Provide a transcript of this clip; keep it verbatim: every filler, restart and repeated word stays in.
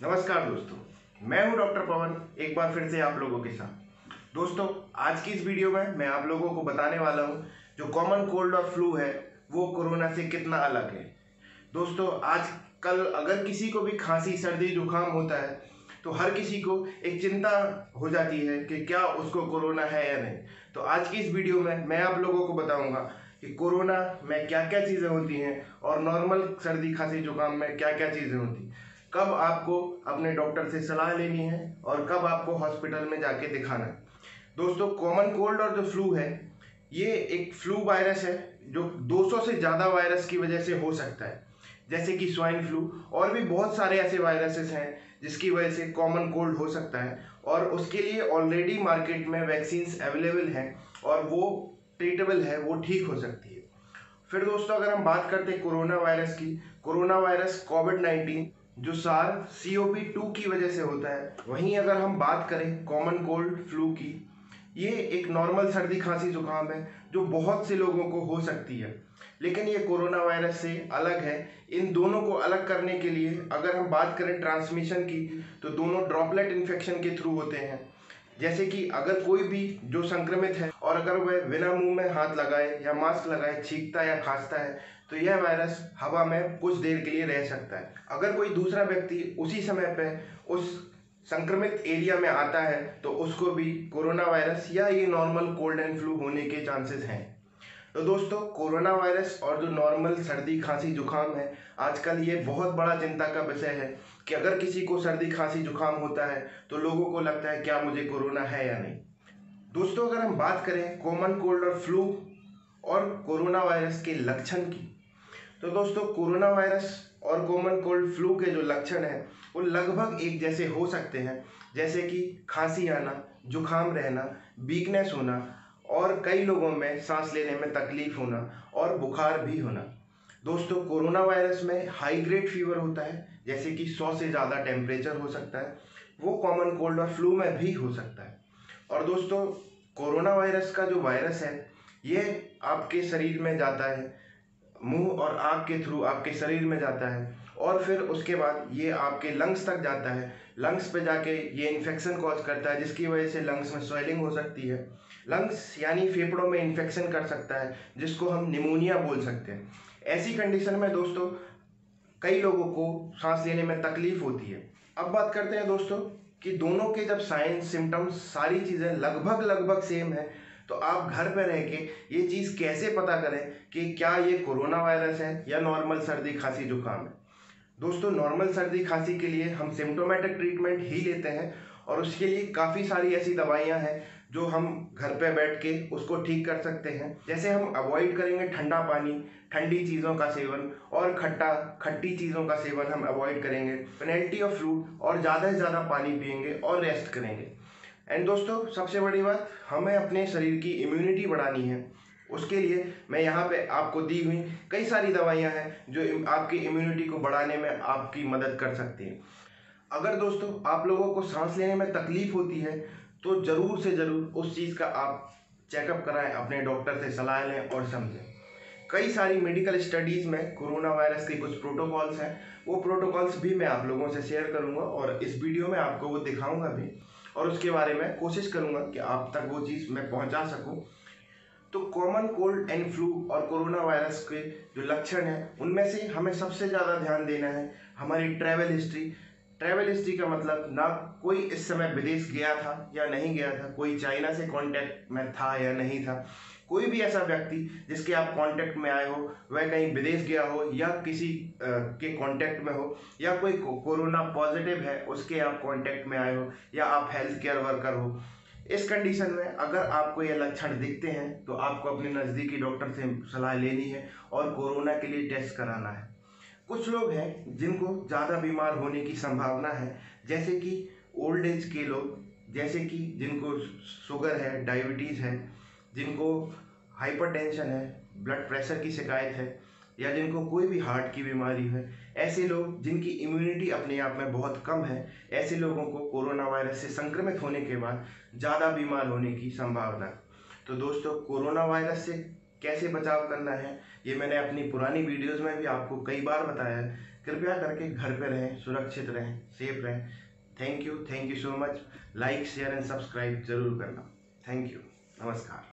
नमस्कार दोस्तों, मैं हूं डॉक्टर पवन, एक बार फिर से आप लोगों के साथ। दोस्तों, आज की इस वीडियो में मैं आप लोगों को बताने वाला हूं जो कॉमन कोल्ड और फ्लू है वो कोरोना से कितना अलग है। दोस्तों, आज कल अगर किसी को भी खांसी सर्दी जुकाम होता है तो हर किसी को एक चिंता हो जाती है कि क्या उसको कोरोना है या नहीं। तो आज की इस वीडियो में मैं आप लोगों को बताऊंगा कि कोरोना में क्या क्या चीज़ें होती हैं और नॉर्मल सर्दी खांसी जुकाम में क्या क्या चीज़ें होती हैं, कब आपको अपने डॉक्टर से सलाह लेनी है और कब आपको हॉस्पिटल में जाके दिखाना है। दोस्तों, कॉमन कोल्ड और जो फ्लू है ये एक फ्लू वायरस है जो दो सौ से ज़्यादा वायरस की वजह से हो सकता है, जैसे कि स्वाइन फ्लू। और भी बहुत सारे ऐसे वायरसेस हैं जिसकी वजह से कॉमन कोल्ड हो सकता है और उसके लिए ऑलरेडी मार्केट में वैक्सीन्स अवेलेबल हैं और वो ट्रीटेबल है, वो ठीक हो सकती है। फिर दोस्तों, अगर हम बात करते हैं कोरोना वायरस की, कोरोना वायरस कोविड नाइन्टीन जो सार सी ओ पी टू की वजह से होता है। वहीं अगर हम बात करें कॉमन कोल्ड फ्लू की, ये एक नॉर्मल सर्दी खांसी जुकाम है जो बहुत से लोगों को हो सकती है, लेकिन ये कोरोना वायरस से अलग है। इन दोनों को अलग करने के लिए अगर हम बात करें ट्रांसमिशन की, तो दोनों ड्रॉपलेट इन्फेक्शन के थ्रू होते हैं। जैसे कि अगर कोई भी जो संक्रमित है और अगर वह बिना मुंह में हाथ लगाए या मास्क लगाए छींकता या खांसता है तो यह वायरस हवा में कुछ देर के लिए रह सकता है। अगर कोई दूसरा व्यक्ति उसी समय पे उस संक्रमित एरिया में आता है तो उसको भी कोरोना वायरस या ये नॉर्मल कोल्ड एंड फ्लू होने के चांसेस हैं। तो दोस्तों, कोरोना वायरस और जो नॉर्मल सर्दी खांसी जुकाम है, आजकल ये बहुत बड़ा चिंता का विषय है कि अगर किसी को सर्दी खांसी जुकाम होता है तो लोगों को लगता है क्या मुझे कोरोना है या नहीं। दोस्तों, अगर हम बात करें कॉमन कोल्ड और फ्लू और कोरोना वायरस के लक्षण की, तो दोस्तों कोरोना वायरस और कॉमन कोल्ड फ्लू के जो लक्षण हैं वो लगभग एक जैसे हो सकते हैं, जैसे कि खांसी आना, जुकाम रहना, वीकनेस होना और कई लोगों में सांस लेने में तकलीफ होना और बुखार भी होना। दोस्तों, कोरोना वायरस में हाई ग्रेड फीवर होता है, जैसे कि सौ से ज़्यादा टेम्परेचर हो सकता है, वो कॉमन कोल्ड और फ्लू में भी हो सकता है। और दोस्तों, कोरोना वायरस का जो वायरस है ये आपके शरीर में जाता है, मुंह और आँख के थ्रू आपके शरीर में जाता है और फिर उसके बाद ये आपके लंग्स तक जाता है। लंग्स पे जाके ये इन्फेक्शन कॉज करता है जिसकी वजह से लंग्स में स्वेलिंग हो सकती है। लंग्स यानी फेफड़ों में इन्फेक्शन कर सकता है जिसको हम निमोनिया बोल सकते हैं। ऐसी कंडीशन में दोस्तों कई लोगों को सांस लेने में तकलीफ होती है। अब बात करते हैं दोस्तों कि दोनों के जब साइंस सिम्टम्स सारी चीज़ें लगभग लगभग सेम है तो आप घर पर रह के ये चीज़ कैसे पता करें कि क्या ये कोरोना वायरस है या नॉर्मल सर्दी खांसी जुकाम है। दोस्तों, नॉर्मल सर्दी खांसी के लिए हम सिम्टोमेटिक ट्रीटमेंट ही लेते हैं और उसके लिए काफ़ी सारी ऐसी दवाइयाँ हैं जो हम घर पे बैठ के उसको ठीक कर सकते हैं। जैसे हम अवॉइड करेंगे ठंडा पानी, ठंडी चीज़ों का सेवन और खट्टा खट्टी चीज़ों का सेवन हम अवॉइड करेंगे, पेनल्टी ऑफ फ्लूइड और ज़्यादा से ज़्यादा पानी पियेंगे और रेस्ट करेंगे। एंड दोस्तों, सबसे बड़ी बात, हमें अपने शरीर की इम्यूनिटी बढ़ानी है। उसके लिए मैं यहाँ पे आपको दी हुई कई सारी दवाइयाँ हैं जो आपकी इम्यूनिटी को बढ़ाने में आपकी मदद कर सकती हैं। अगर दोस्तों आप लोगों को सांस लेने में तकलीफ होती है तो ज़रूर से ज़रूर उस चीज़ का आप चेकअप कराएं, अपने डॉक्टर से सलाह लें और समझें। कई सारी मेडिकल स्टडीज़ में कोरोना वायरस के कुछ प्रोटोकॉल्स हैं, वो प्रोटोकॉल्स भी मैं आप लोगों से शेयर करूंगा और इस वीडियो में आपको वो दिखाऊंगा भी और उसके बारे में कोशिश करूंगा कि आप तक वो चीज़ मैं पहुंचा सकूं। तो कॉमन कोल्ड एंड फ्लू और कोरोना वायरस के जो लक्षण हैं उनमें से हमें सबसे ज़्यादा ध्यान देना है हमारी ट्रैवल हिस्ट्री। ट्रैवल हिस्ट्री का मतलब ना कोई इस समय विदेश गया था या नहीं गया था, कोई चाइना से कांटेक्ट में था या नहीं था, कोई भी ऐसा व्यक्ति जिसके आप कांटेक्ट में आए हो वह कहीं विदेश गया हो या किसी आ, के कांटेक्ट में हो या कोई को, कोरोना पॉजिटिव है उसके आप कांटेक्ट में आए हो या आप हेल्थ केयर वर्कर हो। इस कंडीशन में अगर आपको ये लक्षण दिखते हैं तो आपको अपने नज़दीकी डॉक्टर से सलाह लेनी है और कोरोना के लिए टेस्ट कराना है। कुछ लोग हैं जिनको ज़्यादा बीमार होने की संभावना है, जैसे कि ओल्ड एज के लोग, जैसे कि जिनको शुगर है, डायबिटीज़ है, जिनको हाइपरटेंशन है, ब्लड प्रेशर की शिकायत है या जिनको कोई भी हार्ट की बीमारी है। ऐसे लोग जिनकी इम्यूनिटी अपने आप में बहुत कम है, ऐसे लोगों को कोरोना वायरस से संक्रमित होने के बाद ज़्यादा बीमार होने की संभावना है। तो दोस्तों, कोरोना वायरस से कैसे बचाव करना है ये मैंने अपनी पुरानी वीडियोस में भी आपको कई बार बताया है। कृपया करके घर पे रहें, सुरक्षित रहें, सेफ रहें। Thank you thank you so much. Like share and subscribe जरूर करना। Thank you. नमस्कार।